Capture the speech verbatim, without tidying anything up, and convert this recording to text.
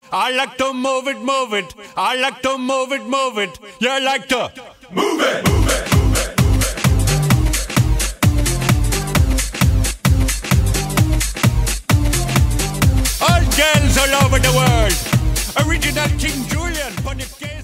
I like to move it, move it. I like to move it, move it. You like to move it, move it, move it. All girls all over the world. Original King Julian, Punic